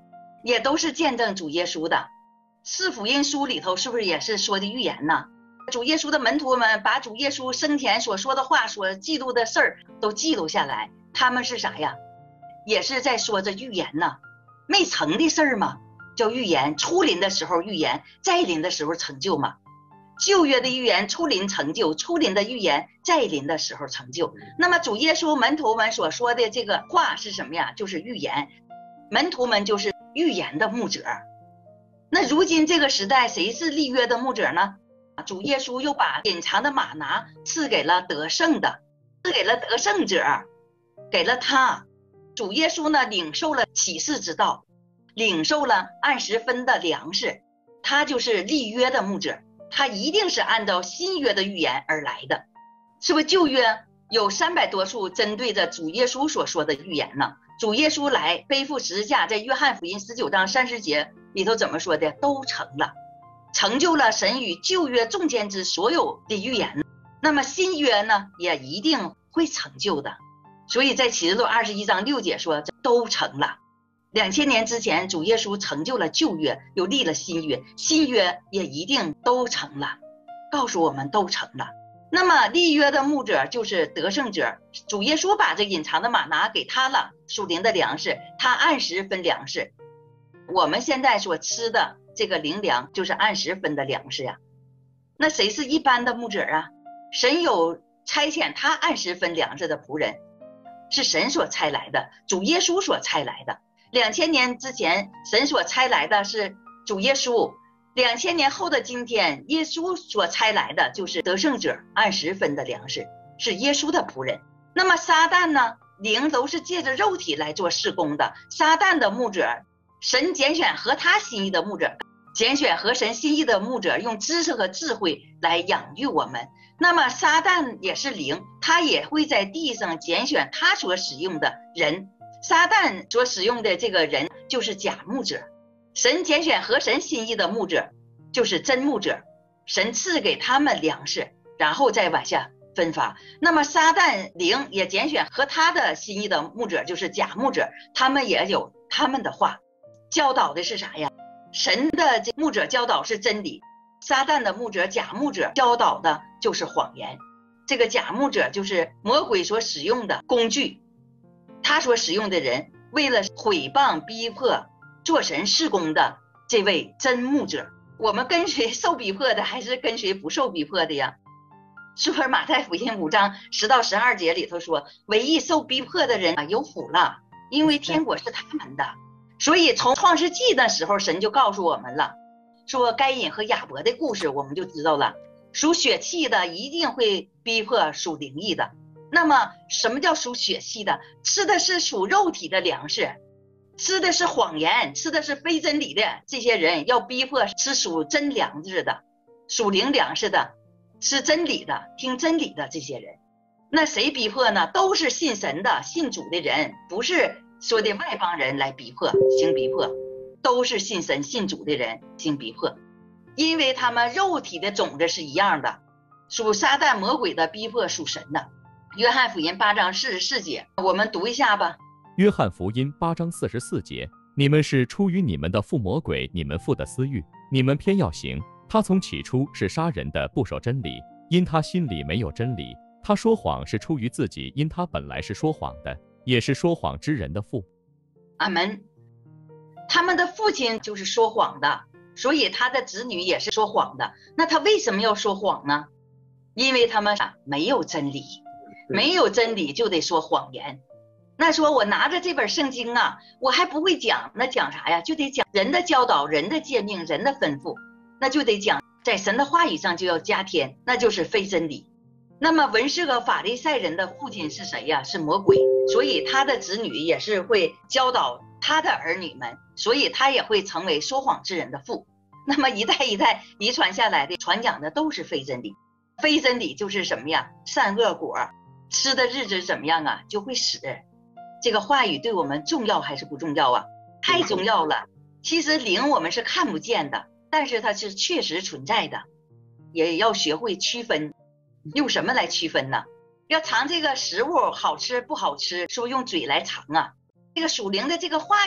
也都是见证主耶稣的。四福音书里头是不是也是说的预言呢？主耶稣的门徒们把主耶稣生前所说的话、所记录的事儿都记录下来，他们是啥呀？也是在说着预言呢，没成的事儿嘛，叫预言。初临的时候预言，再临的时候成就嘛。旧约的预言初临成就，初临的预言再临的时候成就。那么主耶稣门徒们所说的这个话是什么呀？就是预言，门徒们就是预言的牧者。那如今这个时代谁是立约的牧者呢？主耶稣又把隐藏的玛拿赐给了得胜的，赐给了得胜者，给了他。主耶稣呢领受了启示之道，领受了按时分的粮食，他就是立约的牧者，他一定是按照新约的预言而来的。是不是旧约有三百多处针对着主耶稣所说的预言呢？主耶稣来背负十字架，在约翰福音十九章三十节里头怎么说的？都成了，成就了神与旧约中间之所有的预言。那么新约呢也一定会成就的。所以在启示录二十一章六节说都成了。两千年之前主耶稣成就了旧约，又立了新约，新约也一定都成了，告诉我们都成了。那么立约的牧者就是得胜者，主耶稣把这隐藏的玛拿给他了，属灵的粮食，他按时分粮食。我们现在所吃的这个灵粮就是按时分的粮食呀。那谁是一般的牧者啊？神有差遣他按时分粮食的仆人，是神所差来的，主耶稣所差来的。两千年之前神所差来的是主耶稣，两千年后的今天耶稣所差来的就是得胜者按时分的粮食，是耶稣的仆人。那么撒旦呢，灵都是借着肉体来做事工的，撒旦的牧者，神拣选合他心意的牧者，拣选合神心意的牧者，用知识和智慧来养育我们。那么撒旦也是灵，他也会在地上拣选他所使用的人，撒旦所使用的这个人就是假牧者，神拣选合神心意的牧者就是真牧者，神赐给他们粮食，然后再往下分发。那么撒旦灵也拣选合他的心意的牧者就是假牧者，他们也有他们的话，教导的是啥呀？神的这牧者教导是真理，撒旦的牧者假牧者教导的就是谎言。这个假牧者就是魔鬼所使用的工具，他所使用的人为了毁谤逼迫做神事工的这位真牧者。我们跟随受逼迫的还是跟随不受逼迫的呀？是不是马太福音五章十到十二节里头说，唯一受逼迫的人啊有福了，因为天国是他们的。所以从创世纪的时候神就告诉我们了，说该隐和亚伯的故事我们就知道了，属血气的一定会逼迫属灵意的。那么什么叫属血气的？吃的是属肉体的粮食，吃的是谎言，吃的是非真理的这些人要逼迫吃属真粮食的，属灵粮食的，吃真理的，听真理的这些人。那谁逼迫呢？都是信神的信主的人，不是说的外邦人来逼迫行逼迫，都是信神信主的人行逼迫，因为他们肉体的种子是一样的，属撒旦魔鬼的逼迫属神的。约翰福音八章四十四节，我们读一下吧。 约翰福音八章四十四节，你们是出于你们的父魔鬼，你们父的私欲，你们偏要行。他从起初是杀人的，不守真理，因他心里没有真理。他说谎是出于自己，因他本来是说谎的，也是说谎之人的父。 阿门。他们的父亲就是说谎的，所以他的子女也是说谎的。那他为什么要说谎呢？因为他们没有真理，没有真理就得说谎言。那说我拿着这本圣经啊，我还不会讲，那讲啥呀？就得讲人的教导，人的诫命，人的吩咐，那就得讲在神的话语上就要加添，那就是非真理。那么文士和法利赛人的父亲是谁呀？是魔鬼，所以他的子女也是会教导他的儿女们，所以他也会成为说谎之人的父。那么一代一代遗传下来的，传讲的都是非真理。非真理就是什么呀？善恶果，吃的日子怎么样啊？就会死。这个话语对我们重要还是不重要啊？太重要了。其实灵我们是看不见的，但是它是确实存在的，也要学会区分。用什么来区分呢？要尝这个食物好吃不好吃，是不是用嘴来尝啊？这个属灵的这个话语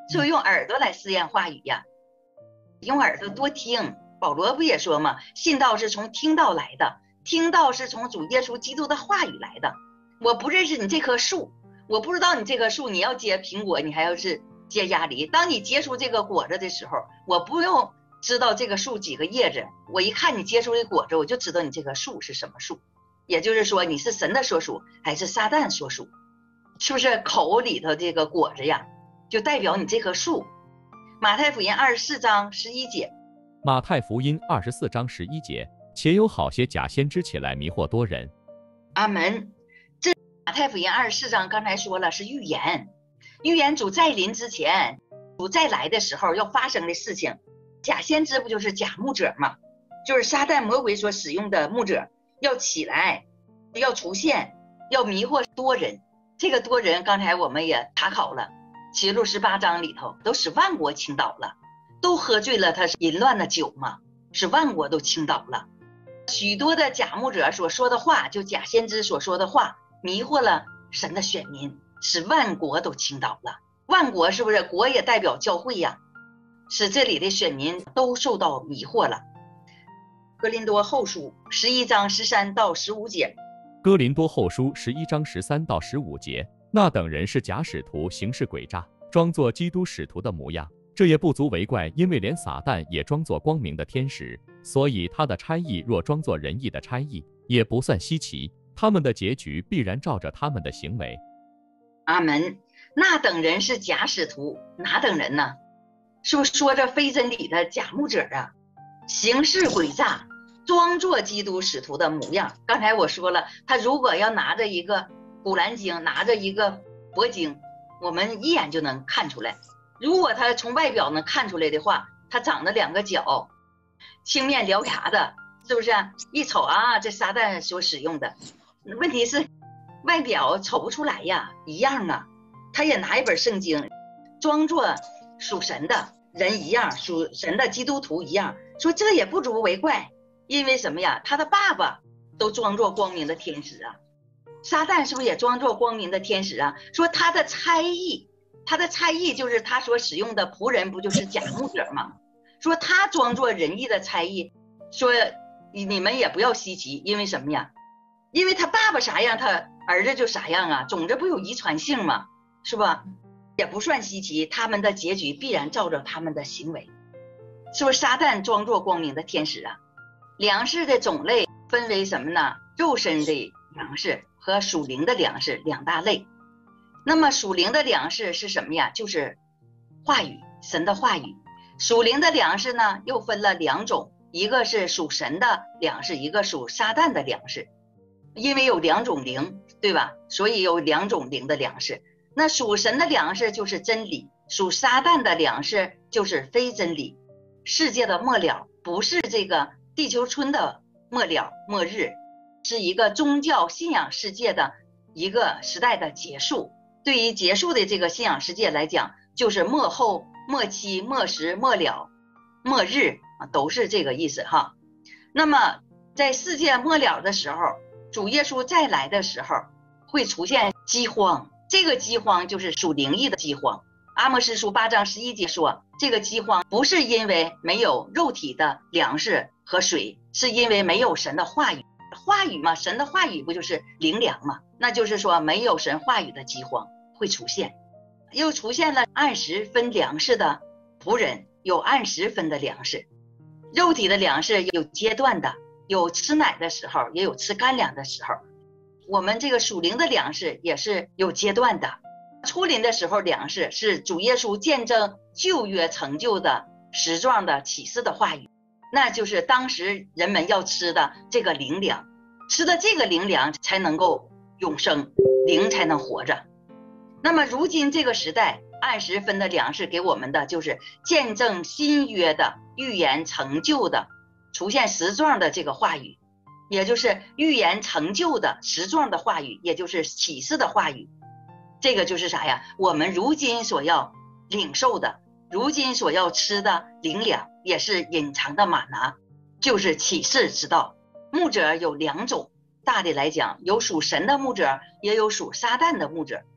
就用耳朵来试验话语呀，用耳朵多听。保罗不也说吗？信道是从听道来的，听道是从主耶稣基督的话语来的。我不认识你这棵树，我不知道你这棵树你要结苹果，你还要是结鸭梨。当你结出这个果子的时候，我不用知道这个树几个叶子，我一看你结出的果子，我就知道你这棵树是什么树。也就是说，你是神的所属还是撒旦所属？是不是口里头这个果子呀，就代表你这棵树？马太福音二十四章十一节。 马太福音二十四章十一节，且有好些假先知起来迷惑多人。 阿门。这马太福音二十四章刚才说了是预言，预言主再临之前，主再来的时候要发生的事情。假先知不就是假牧者吗？就是撒旦魔鬼所使用的牧者，要起来，要出现，要迷惑多人。这个多人刚才我们也查考了，启示录十八章里头都使万国倾倒了，都喝醉了他是淫乱的酒嘛，使万国都倾倒了。许多的假牧者所说的话，就假先知所说的话，迷惑了神的选民，使万国都倾倒了。万国是不是国也代表教会呀？使这里的选民都受到迷惑了。哥林多后书十一章十三到十五节。 哥林多后书十一章十三到十五节，那等人是假使徒，行事诡诈，装作基督使徒的模样，这也不足为怪，因为连撒旦也装作光明的天使，所以他的差役若装作仁义的差役，也不算稀奇，他们的结局必然照着他们的行为。 阿门。那等人是假使徒，哪等人呢？是不是说着非真理的假牧者啊？行事诡诈，装作基督使徒的模样。刚才我说了，他如果要拿着一个古兰经，拿着一个佛经，我们一眼就能看出来。如果他从外表能看出来的话，他长着两个角，青面獠牙的，是不是一瞅啊，这撒旦所使用的。问题是外表瞅不出来呀，一样啊。他也拿一本圣经，装作属神的人一样，属神的基督徒一样，说这也不足为怪。因为什么呀？他的爸爸都装作光明的天使啊，撒旦是不是也装作光明的天使啊？说他的差役，他的差役就是他所使用的仆人，不就是假牧者吗？说他装作仁义的差役，说你们也不要稀奇，因为什么呀？因为他爸爸啥样，他儿子就啥样啊，种子不有遗传性吗？是吧？也不算稀奇，他们的结局必然照着他们的行为。是不是撒旦装作光明的天使啊？粮食的种类分为什么呢？肉身的粮食和属灵的粮食两大类。那么属灵的粮食是什么呀？就是话语，神的话语。属灵的粮食呢，又分了两种，一个是属神的粮食，一个属撒旦的粮食。因为有两种灵，对吧？所以有两种灵的粮食。那属神的粮食就是真理，属撒旦的粮食就是非真理。世界的末了不是这个地球村的末了末日，是一个宗教信仰世界的一个时代的结束。对于结束的这个信仰世界来讲，就是末后、末期、末时、末了、末日啊，都是这个意思哈。那么在世界末了的时候，主耶稣再来的时候，会出现饥荒。这个饥荒就是属灵异的饥荒。阿摩司书八章十一节说，这个饥荒不是因为没有肉体的粮食和水，是因为没有神的话语。话语嘛，神的话语不就是灵粮嘛？那就是说没有神话语的饥荒会出现。又出现了按时分粮食的仆人，有按时分的粮食。肉体的粮食有阶段的，有吃奶的时候，也有吃干粮的时候。我们这个属灵的粮食也是有阶段的。初临的时候，粮食是主耶稣见证旧约成就的实状的启示的话语，那就是当时人们要吃的这个灵粮，吃的这个灵粮才能够永生，灵才能活着。那么如今这个时代，按时分的粮食给我们的就是见证新约的预言成就的出现实状的这个话语，也就是预言成就的实状的话语，也就是启示的话语。这个就是啥呀？我们如今所要领受的，如今所要吃的灵粮，也是隐藏的玛拿，就是启示之道。牧者有两种，大的来讲，有属神的牧者，也有属撒旦的牧者。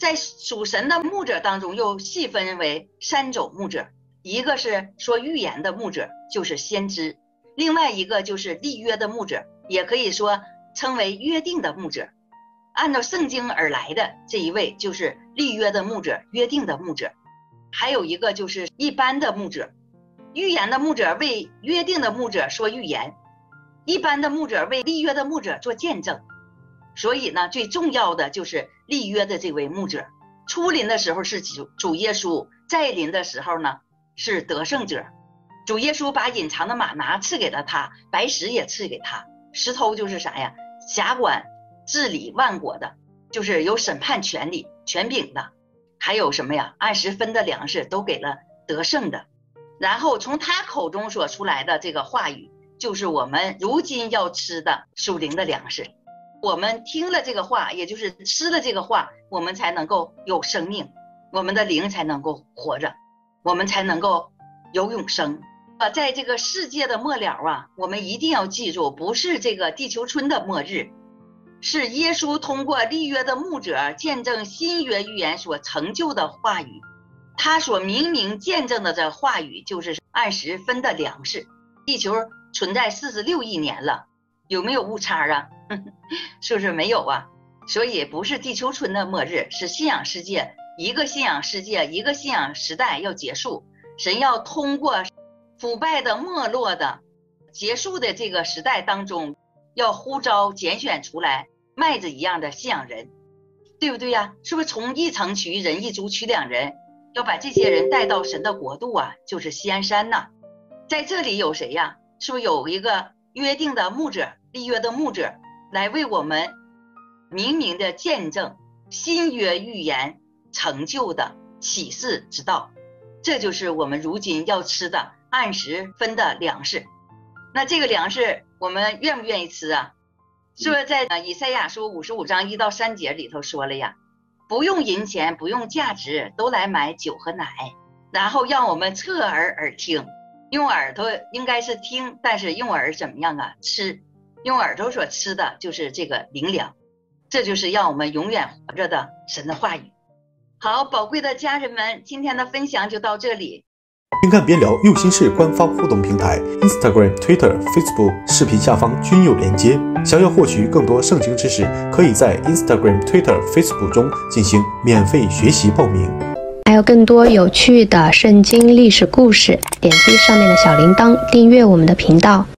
在属神的牧者当中又细分为三种牧者，一个是说预言的牧者，就是先知，另外一个就是立约的牧者，也可以说称为约定的牧者，按照圣经而来的这一位就是立约的牧者，约定的牧者。还有一个就是一般的牧者，预言的牧者为约定的牧者说预言，一般的牧者为立约的牧者做见证。所以呢，最重要的就是立约的这位牧者，初临的时候是主主耶稣，再临的时候呢是得胜者。主耶稣把隐藏的玛拿赐给了他，白石也赐给他，石头就是啥呀？辖管治理万国的，就是有审判权力权柄的。还有什么呀？按时分的粮食都给了得胜的。然后从他口中所出来的这个话语，就是我们如今要吃的属灵的粮食。我们听了这个话，也就是吃了这个话，我们才能够有生命，我们的灵才能够活着，我们才能够有永生。啊，在这个世界的末了啊，我们一定要记住，不是这个地球村的末日，是耶稣通过立约的牧者见证新约预言所成就的话语。他所明明见证的这话语，就是按时分的粮食。地球存在四十六亿年了，有没有误差啊？是不是没有啊？所以不是地球村的末日，是信仰世界，一个信仰世界，一个信仰时代要结束。神要通过腐败的、没落的、结束的这个时代当中，要呼召拣选出来麦子一样的信仰人，对不对呀？是不是从一城取一人，一族取两人，要把这些人带到神的国度啊？就是锡安山呐。在这里有谁呀？是不是有一个约定的牧者，立约的牧者，来为我们明明的见证新约预言成就的启示之道？这就是我们如今要吃的按时分的粮食。那这个粮食我们愿不愿意吃啊？是不是在以赛亚书五十五章一到三节里头说了呀？不用银钱，不用价值，都来买酒和奶，然后让我们侧耳耳听。用耳朵应该是听，但是用耳怎么样啊？吃。用耳朵所吃的就是这个灵粮，这就是让我们永远活着的神的话语。好，宝贵的家人们，今天的分享就到这里。 边看边聊右心室官方互动平台 Instagram、Twitter、Facebook 视频下方均有连接。想要获取更多圣经知识，可以在 Instagram、Twitter、Facebook 中进行免费学习报名。 还有更多有趣的圣经历史故事，点击上面的小铃铛，订阅我们的频道。